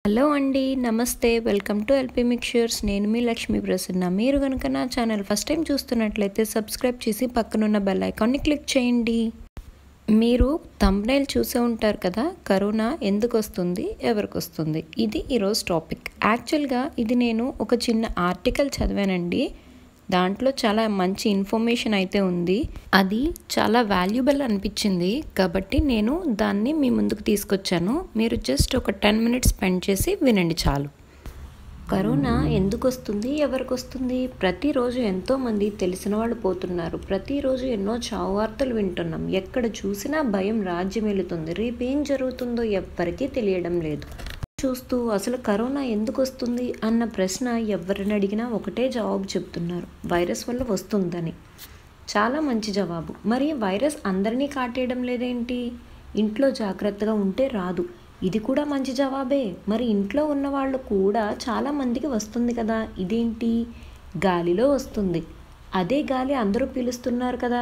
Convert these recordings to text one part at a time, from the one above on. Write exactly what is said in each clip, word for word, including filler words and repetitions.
Hello అండి, నమస్తే. Welcome to LP mixtures. నేను మీ లక్ష్మీ ప్రసన్న. మీరు కనుక నా ఛానల్ ఫస్ట్ టైం చూస్తున్నట్లయితే సబ్స్క్రైబ్ చేసి పక్కనున్న బెల్ ఐకాన్ని క్లిక్ చేయండి. మీరు థంబ్నెయిల్ చూసే ఉంటారు కదా, కరోనా ఎందుకు వస్తుంది, ఎవరికి వస్తుంది, ఇది ఈరోజు టాపిక్. యాక్చువల్గా ఇది నేను ఒక చిన్న ఆర్టికల్ చదివానండి. దాంట్లో చాలా మంచి ఇన్ఫర్మేషన్ అయితే ఉంది. అది చాలా వాల్యుబుల్ అనిపించింది కాబట్టి నేను దాన్ని మీ ముందుకు తీసుకొచ్చాను. మీరు జస్ట్ ఒక టెన్ మినిట్స్ స్పెండ్ చేసి వినండి చాలు. కరోనా ఎందుకు వస్తుంది, ఎవరికి వస్తుంది? ప్రతిరోజు ఎంతోమంది తెలిసిన వాళ్ళు పోతున్నారు. ప్రతిరోజు ఎన్నో చావు వార్తలు వింటున్నాం. ఎక్కడ చూసినా భయం రాజ్యమేలుతుంది. రేపేం జరుగుతుందో ఎవ్వరికీ తెలియడం లేదు. చూస్తూ అసలు కరోనా ఎందుకు వస్తుంది అన్న ప్రశ్న ఎవరిని అడిగినా ఒకటే జవాబు చెప్తున్నారు, వైరస్ వల్ల వస్తుందని. చాలా మంచి జవాబు. మరి వైరస్ అందరినీ కాటేయడం లేదేంటి? ఇంట్లో జాగ్రత్తగా ఉంటే రాదు, ఇది కూడా మంచి జవాబే. మరి ఇంట్లో ఉన్న వాళ్ళు కూడా చాలా మందికి వస్తుంది కదా, ఇదేంటి? గాలిలో వస్తుంది. అదే గాలి అందరూ పీలుస్తున్నారు కదా,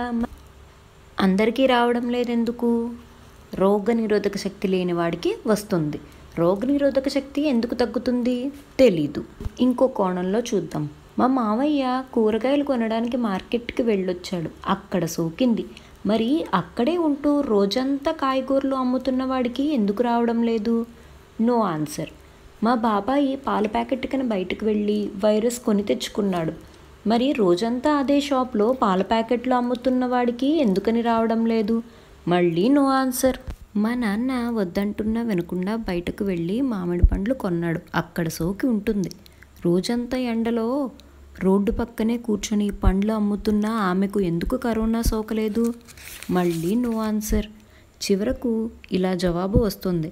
అందరికీ రావడం లేదెందుకు? రోగ నిరోధక శక్తి లేని వాడికి వస్తుంది. రోగనిరోధక శక్తి ఎందుకు తగ్గుతుంది? తెలీదు. ఇంకో కోణంలో చూద్దాం. మా మావయ్య కూరగాయలు కొనడానికి మార్కెట్కి వెళ్ళొచ్చాడు. అక్కడ సోకింది. మరి అక్కడే ఉంటూ రోజంతా కాయగూరలు అమ్ముతున్న వాడికి ఎందుకు రావడం లేదు? No answer. మా బాబాయి పాల ప్యాకెట్ కని బయటకు వెళ్ళి వైరస్ కొని తెచ్చుకున్నాడు. మరి రోజంతా అదే షాప్లో పాల ప్యాకెట్లు అమ్ముతున్న వాడికి ఎందుకని రావడం లేదు? మళ్ళీ నో ఆన్సర్. మా నాన్న వద్దంటున్నా వినకుండా బయటకు వెళ్ళి మామిడి పండ్లు కొన్నాడు. అక్కడ సోకి ఉంటుంది. రోజంతా ఎండలో రోడ్డు పక్కనే కూర్చొని పండ్లు అమ్ముతున్న ఆమెకు ఎందుకు కరోనా సోకలేదు? మళ్ళీ నో ఆన్సర్. చివరకు ఇలా జవాబు వస్తుంది,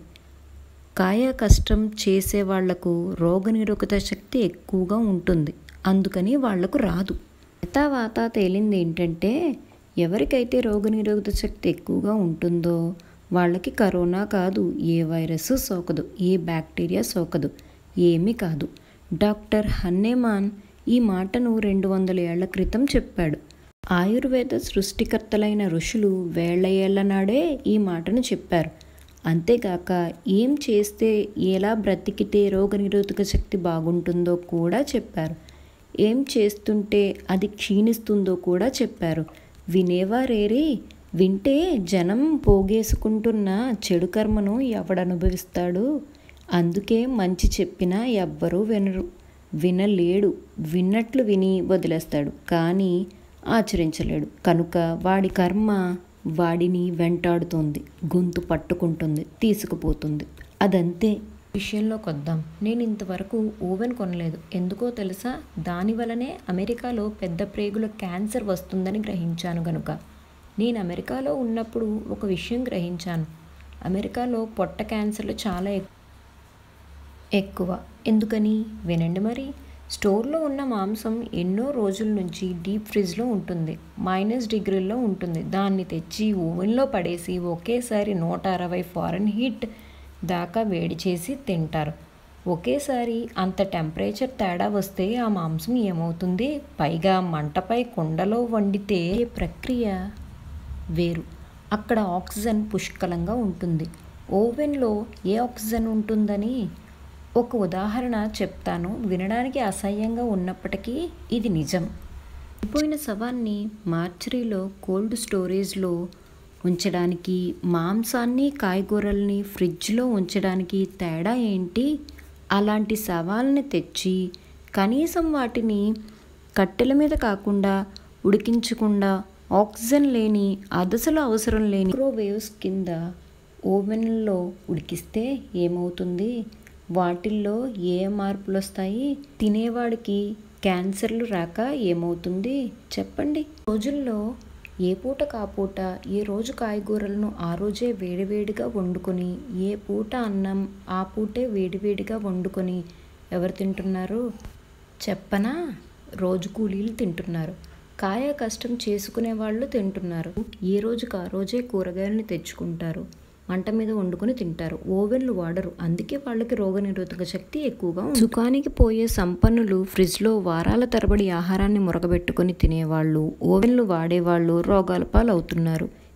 కాయ కష్టం చేసే వాళ్లకు రోగనిరోధక శక్తి ఎక్కువగా ఉంటుంది, అందుకని వాళ్లకు రాదు. యథావాత తేలింది ఏంటంటే, ఎవరికైతే రోగనిరోధక శక్తి ఎక్కువగా ఉంటుందో వాళ్ళకి కరోనా కాదు, ఏ వైరస్ సోకదు, ఏ బ్యాక్టీరియా సోకదు, ఏమీ కాదు. డాక్టర్ హన్నేమాన్ ఈ మాటను రెండు వందల ఏళ్ల క్రితం చెప్పాడు. ఆయుర్వేద సృష్టికర్తలైన ఋషులు వేళ్ల ఏళ్ల నాడే ఈ మాటను చెప్పారు. అంతేగాక ఏం చేస్తే ఎలా బ్రతికితే రోగనిరోధక శక్తి బాగుంటుందో కూడా చెప్పారు. ఏం చేస్తుంటే అది క్షీణిస్తుందో కూడా చెప్పారు. వినేవారేరి? వింటే జనం పోగేసుకుంటున్న చెడు కర్మను ఎవడనుభవిస్తాడు? అందుకే మంచి చెప్పినా ఎవ్వరూ వినరు. వినలేడు. విన్నట్లు విని వదిలేస్తాడు, కానీ ఆచరించలేడు. కనుక వాడి కర్మ వాడిని వెంటాడుతోంది, గొంతు పట్టుకుంటుంది, తీసుకుపోతుంది. అదంతే. విషయంలోకి వద్దాం. నేను ఇంతవరకు ఓవెన్ కొనలేదు. ఎందుకో తెలుసా? దానివలనే అమెరికాలో పెద్ద ప్రేగుల క్యాన్సర్ వస్తుందని గ్రహించాను. గనుక నేను అమెరికాలో ఉన్నప్పుడు ఒక విషయం గ్రహించాను. అమెరికాలో పొట్ట క్యాన్సర్లు చాలా ఎక్కువ. ఎందుకని? వినండి మరి. స్టోర్లో ఉన్న మాంసం ఎన్నో రోజుల నుంచి డీప్ ఫ్రిడ్జ్లో ఉంటుంది, మైనస్ డిగ్రీల్లో ఉంటుంది. దాన్ని తెచ్చి ఓవెన్లో పడేసి ఒకేసారి నూట అరవై ఫారెన్ హీట్ దాకా వేడి చేసి తింటారు. ఒకేసారి అంత టెంపరేచర్ తేడా వస్తే ఆ మాంసం ఏమవుతుంది? పైగా మంటపై కుండలో వండితే ప్రక్రియ వేరు. అక్కడ ఆక్సిజన్ పుష్కలంగా ఉంటుంది. ఓవెన్లో ఏ ఆక్సిజన్ ఉంటుందని ఒక ఉదాహరణ చెప్తాను. వినడానికి అసహ్యంగా ఉన్నప్పటికీ ఇది నిజం. చనిపోయిన శవాన్ని మార్చరీలో కోల్డ్ స్టోరేజ్లో ఉంచడానికి, మాంసాన్ని కాయగూరల్ని ఫ్రిడ్జ్లో ఉంచడానికి తేడా ఏంటి? అలాంటి శవాలని తెచ్చి కనీసం వాటిని కట్టెల మీద కాకుండా ఉడికించకుండా ఆక్సిజన్ లేని, అదసలు అవసరం లేని మైక్రోవేవ్స్ కింద ఓవెన్లో ఉడికిస్తే ఏమవుతుంది? వాటిల్లో ఏ మార్పులు వస్తాయి? తినేవాడికి క్యాన్సర్లు రాక ఏమవుతుంది? చెప్పండి. రోజుల్లో ఏ పూట కాపూట, ఏ రోజు కాయగూరలను ఆ రోజే వేడివేడిగా వండుకొని, ఏ పూట అన్నం ఆ పూటే వేడివేడిగా వండుకొని ఎవరు తింటున్నారు చెప్పనా? రోజు కూలీలు తింటున్నారు. కాయ కష్టం చేసుకునే వాళ్ళు తింటున్నారు. ఏ రోజుకు ఆ రోజే కూరగాయలని తెచ్చుకుంటారు, మంట మీద వండుకొని తింటారు. ఓవెన్లు వాడరు. అందుకే వాళ్ళకి రోగనిరోధక శక్తి ఎక్కువగా ఉంది. సుఖానికి పోయే సంపన్నులు ఫ్రిడ్జ్లో వారాల తరబడి ఆహారాన్ని మురగబెట్టుకొని తినేవాళ్ళు, ఓవెన్లు వాడేవాళ్ళు రోగాల పాలవుతున్నారు.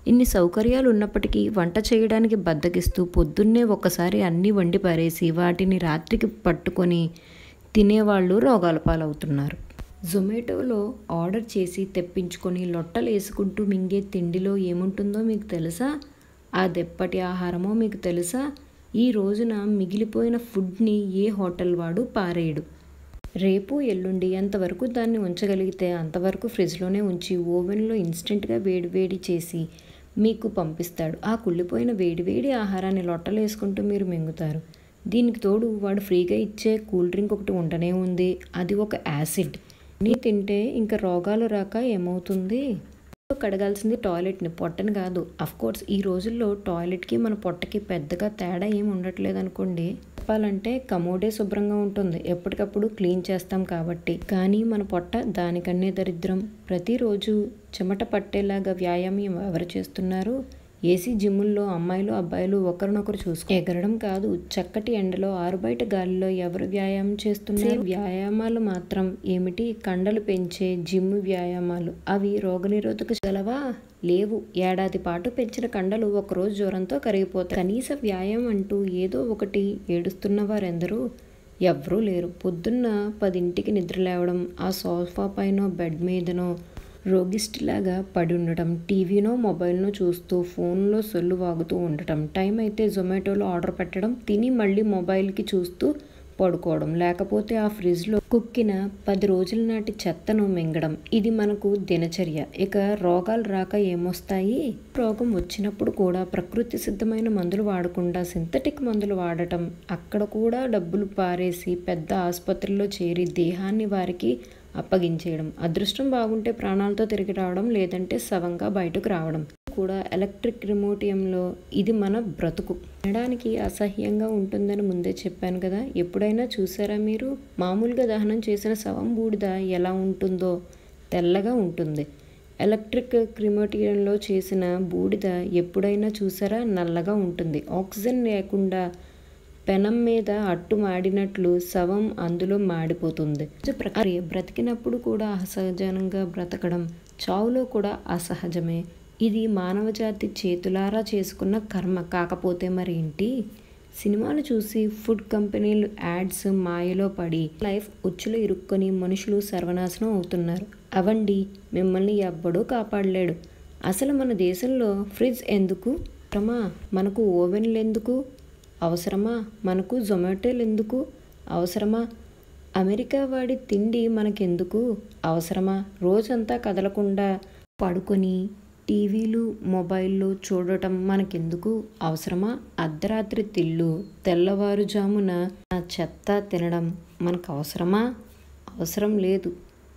ఇన్ని సౌకర్యాలు ఉన్నప్పటికీ వంట చేయడానికి బద్దకిస్తూ పొద్దున్నే ఒక్కసారి అన్నీ వండి పారేసి వాటిని రాత్రికి పట్టుకొని తినేవాళ్ళు రోగాల పాలవుతున్నారు. జొమాటోలో ఆర్డర్ చేసి తెప్పించుకొని లొట్టలు వేసుకుంటూ మింగే తిండిలో ఏముంటుందో మీకు తెలుసా? ఆ దెప్పటి ఆహారమో మీకు తెలుసా? ఈ రోజున మిగిలిపోయిన ఫుడ్ని ఏ హోటల్ వాడు పారేయడు. రేపు ఎల్లుండి ఎంతవరకు దాన్ని ఉంచగలిగితే అంతవరకు ఫ్రిడ్జ్లోనే ఉంచి ఓవెన్లో ఇన్స్టెంట్గా వేడి వేడి చేసి మీకు పంపిస్తాడు. ఆ కుళ్ళిపోయిన వేడి వేడి ఆహారాన్ని లొట్టలు వేసుకుంటూ మీరు మింగుతారు. దీనికి తోడు వాడు ఫ్రీగా ఇచ్చే కూల్ డ్రింక్ ఒకటి ఉండనే ఉంది. అది ఒక యాసిడ్. నీ తింటే ఇంకా రోగాలు రాక ఏమవుతుంది? కడగాల్సింది టాయిలెట్ని, పొట్టని కాదు. అఫ్కోర్స్ ఈ రోజుల్లో టాయిలెట్కి మన పొట్టకి పెద్దగా తేడా ఏమి ఉండట్లేదు అనుకోండి. చెప్పాలంటే కమోడే శుభ్రంగా ఉంటుంది, ఎప్పటికప్పుడు క్లీన్ చేస్తాం కాబట్టి. కానీ మన పొట్ట దానికన్నే దరిద్రం. ప్రతిరోజు చెమట పట్టేలాగా వ్యాయామం ఎవరు చేస్తున్నారు? ఏసీ జిమ్ముల్లో అమ్మాయిలు అబ్బాయిలు ఒకరినొకరు చూసుకు ఎగరడం కాదు, చక్కటి ఎండలో ఆరుబయట గాలిలో ఎవరు వ్యాయామం చేస్తున్నారు? వ్యాయామాలు మాత్రం ఏమిటి? కండలు పెంచే జిమ్ వ్యాయామాలు. అవి రోగనిరోధక గలవా? లేవు. ఏడాది పాటు పెంచిన కండలు ఒకరోజు జ్వరంతో కరిగిపోతాయి. కనీస వ్యాయామం అంటూ ఏదో ఒకటి ఏడుస్తున్న వారెందరూ? ఎవ్వరూ లేరు. పొద్దున్న పదింటికి నిద్ర లేవడం, ఆ సోఫా పైనో బెడ్ మీదనో రోగిస్టిలాగా పడి ఉండటం, టీవీనో మొబైల్నో చూస్తూ ఫోన్లో సొల్లు వాగుతూ ఉండటం, టైం అయితే జొమాటోలో ఆర్డర్ పెట్టడం, తిని మళ్ళీ మొబైల్కి చూస్తూ పడుకోవడం, లేకపోతే ఆ ఫ్రిడ్జ్లో కుక్కిన పది రోజుల నాటి చెత్తను మింగడం. ఇది మనకు దినచర్య. ఇక రోగాలు రాక ఏమొస్తాయి? రోగం వచ్చినప్పుడు కూడా ప్రకృతి సిద్ధమైన మందులు వాడకుండా సింథటిక్ మందులు వాడటం, అక్కడ కూడా డబ్బులు పారేసి పెద్ద ఆసుపత్రిలో చేరి దేహాన్ని వారికి అప్పగించేయడం. అదృష్టం బాగుంటే ప్రాణాలతో తిరిగి రావడం, లేదంటే శవంగా బయటకు రావడం. కూడా ఎలక్ట్రిక్ రిమోటియంలో ఇది మన బ్రతుకు. వినడానికి అసహ్యంగా ఉంటుందని ముందే చెప్పాను కదా. ఎప్పుడైనా చూసారా మీరు? మామూలుగా దహనం చేసిన శవం బూడిద ఎలా ఉంటుందో తెల్లగా ఉంటుంది. ఎలక్ట్రిక్ క్రిమోటియంలో చేసిన బూడిద ఎప్పుడైనా చూసారా? నల్లగా ఉంటుంది. ఆక్సిజన్ లేకుండా పెనం మీద అట్టు మాడినట్లు శవం అందులో మాడిపోతుంది. ప్రక్రియ బ్రతికినప్పుడు కూడా అసహజంగా బ్రతకడం, చావులో కూడా అసహజమే. ఇది మానవజాతి చేతులారా చేసుకున్న కర్మ. కాకపోతే మరి ఏంటి? సినిమాలు చూసి ఫుడ్ కంపెనీలు యాడ్స్ మాయలో పడి లైఫ్ ఉచ్చులో ఇరుక్కొని మనుషులు సర్వనాశనం అవుతున్నారు. అవండి, మిమ్మల్ని ఎవ్వడూ కాపాడలేడు. అసలు మన దేశంలో ఫ్రిడ్జ్ ఎందుకు అవసరమా? మనకు ఓవెన్లు ఎందుకు అవసరమా? మనకు జొమాటోలు ఎందుకు అవసరమా? అమెరికా వాడి తిండి మనకెందుకు అవసరమా? రోజంతా కదలకుండా పడుకొని టీవీలు మొబైల్లో చూడటం మనకెందుకు అవసరమా? అర్ధరాత్రి తిళ్ళు, తెల్లవారుజామున చెత్త తినడం మనకు అవసరమా? అవసరం లేదు.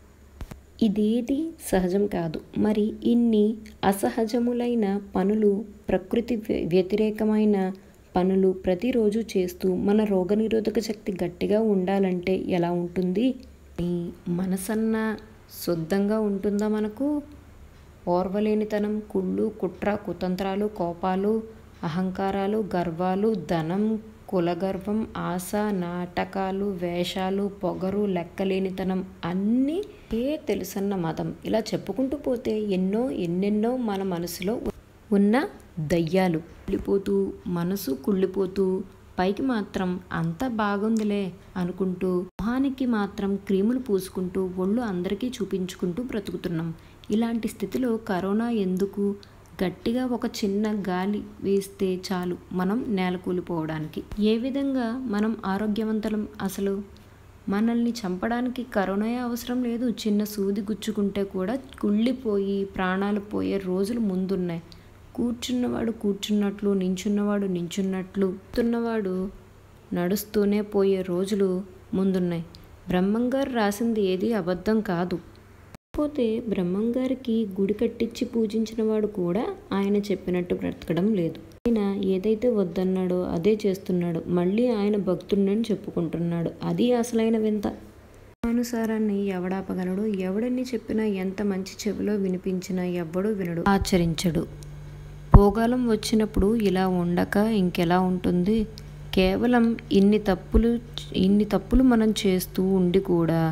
ఇదేది సహజం కాదు. మరి ఇన్ని అసహజములైన పనులు, ప్రకృతి వ్యతిరేకమైన పనులు ప్రతిరోజు చేస్తూ మన రోగనిరోధక శక్తి గట్టిగా ఉండాలంటే ఎలా ఉంటుంది? మనసన్న శుద్ధంగా ఉంటుందా మనకు? ఓర్వలేనితనం, కుళ్ళు, కుట్ర, కుతంత్రాలు, కోపాలు, అహంకారాలు, గర్వాలు, ధనం, కులగర్వం, ఆశ, నాటకాలు, వేషాలు, పొగరు, లెక్కలేనితనం అన్నీ ఏ తెలుసన్న మతం. ఇలా చెప్పుకుంటూ పోతే ఎన్నో ఎన్నెన్నో మన మనసులో ఉన్న దయ్యాలు. కుళ్ళిపోతూ మనసు కుళ్ళిపోతూ పైకి మాత్రం అంత బాగుందిలే అనుకుంటూ మొహానికి మాత్రం క్రీములు పూసుకుంటూ ఒళ్ళు అందరికీ చూపించుకుంటూ బ్రతుకుతున్నాం. ఇలాంటి స్థితిలో కరోనా ఎందుకు? గట్టిగా ఒక చిన్న గాలి వేస్తే చాలు మనం నేలకూలిపోవడానికి. ఏ విధంగా మనం ఆరోగ్యవంతులం? అసలు మనల్ని చంపడానికి కరోనా అవసరం లేదు. చిన్న సూది గుచ్చుకుంటే కూడా కుళ్ళిపోయి ప్రాణాలు పోయే రోజులు ముందున్నాయి. కూర్చున్నవాడు కూర్చున్నట్లు, నించున్నవాడు నించున్నట్లు, నడుస్తున్నవాడు నడుస్తూనే పోయే రోజులు ముందున్నాయి. బ్రహ్మంగారు రాసింది ఏది అబద్ధం కాదు. కాకపోతే బ్రహ్మంగారికి గుడి కట్టించి పూజించిన వాడు కూడా ఆయన చెప్పినట్టు బ్రతకడం లేదు. ఆయన ఏదైతే వద్దన్నాడో అదే చేస్తున్నాడు. మళ్ళీ ఆయన భక్తుడిని చెప్పుకుంటున్నాడు. అది అసలైన వింత. అనుసారాన్ని ఎవడాపగలడు? ఎవడని చెప్పినా, ఎంత మంచి చెవిలో వినిపించినా ఎవ్వడూ వినడు, ఆచరించడు. భోగాలం వచ్చినప్పుడు ఇలా ఉండక ఇంకెలా ఉంటుంది? కేవలం ఇన్ని తప్పులు ఇన్ని తప్పులు మనం చేస్తూ ఉండి కూడా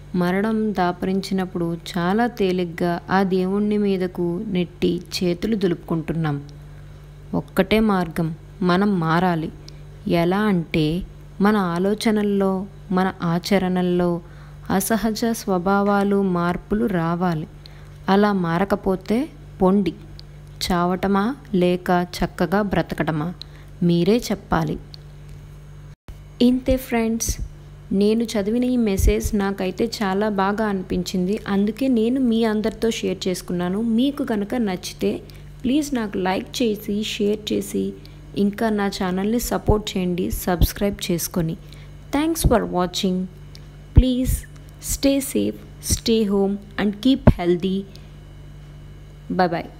మరణం దాపరించినప్పుడు చాలా తేలిగ్గా ఆ దేవుణ్ణి మీదకు నెట్టి చేతులు దులుపుకుంటున్నాం. ఒక్కటే మార్గం, మనం మారాలి. ఎలా అంటే మన ఆలోచనల్లో, మన ఆచరణల్లో అసహజ స్వభావాలు మార్పులు రావాలి. అలా మారకపోతే పొండి, చావటమా లేక చక్కగా బ్రతకటమా మీరే చెప్పాలి. ఇంతే ఫ్రెండ్స్, నేను చదివిన ఈ మెసేజ్ నాకైతే చాలా బాగా అనిపించింది. అందుకే నేను మీ అందరితో షేర్ చేసుకున్నాను. మీకు కనుక నచ్చితే ప్లీజ్ నాకు లైక్ చేసి, షేర్ చేసి, ఇంకా నా ఛానల్ని సపోర్ట్ చేయండి సబ్స్క్రైబ్ చేసుకొని. Thanks for watching. Please stay safe, stay home and keep healthy. Bye bye.